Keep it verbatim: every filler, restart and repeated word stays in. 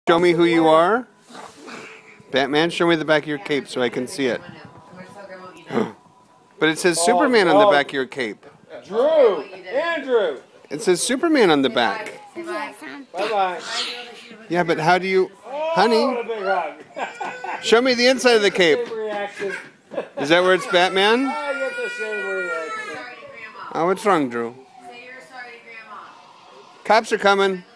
Show me who you are. Batman, show me the back of your cape so I can see it. But it says Superman on the back of your cape. Drew! Andrew! It says Superman on the back. Bye-bye. Yeah, but how do you... Oh, Honey, what a big hug. show me the inside of the cape. Same reaction. Is that where it's Batman? I get the same reaction. Oh, what's wrong, Drew? Say you're sorry to Grandma. Cops are coming.